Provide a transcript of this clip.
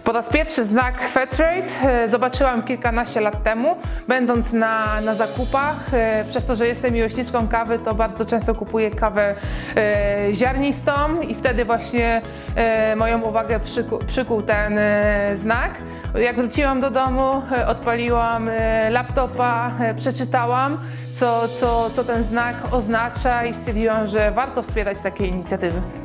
Po raz pierwszy znak Fairtrade zobaczyłam kilkanaście lat temu, będąc na zakupach. Przez to, że jestem miłośniczką kawy, to bardzo często kupuję kawę ziarnistą i wtedy właśnie moją uwagę przykuł ten znak. Jak wróciłam do domu, odpaliłam laptopa, przeczytałam, co ten znak oznacza i stwierdziłam, że warto wspierać takie inicjatywy.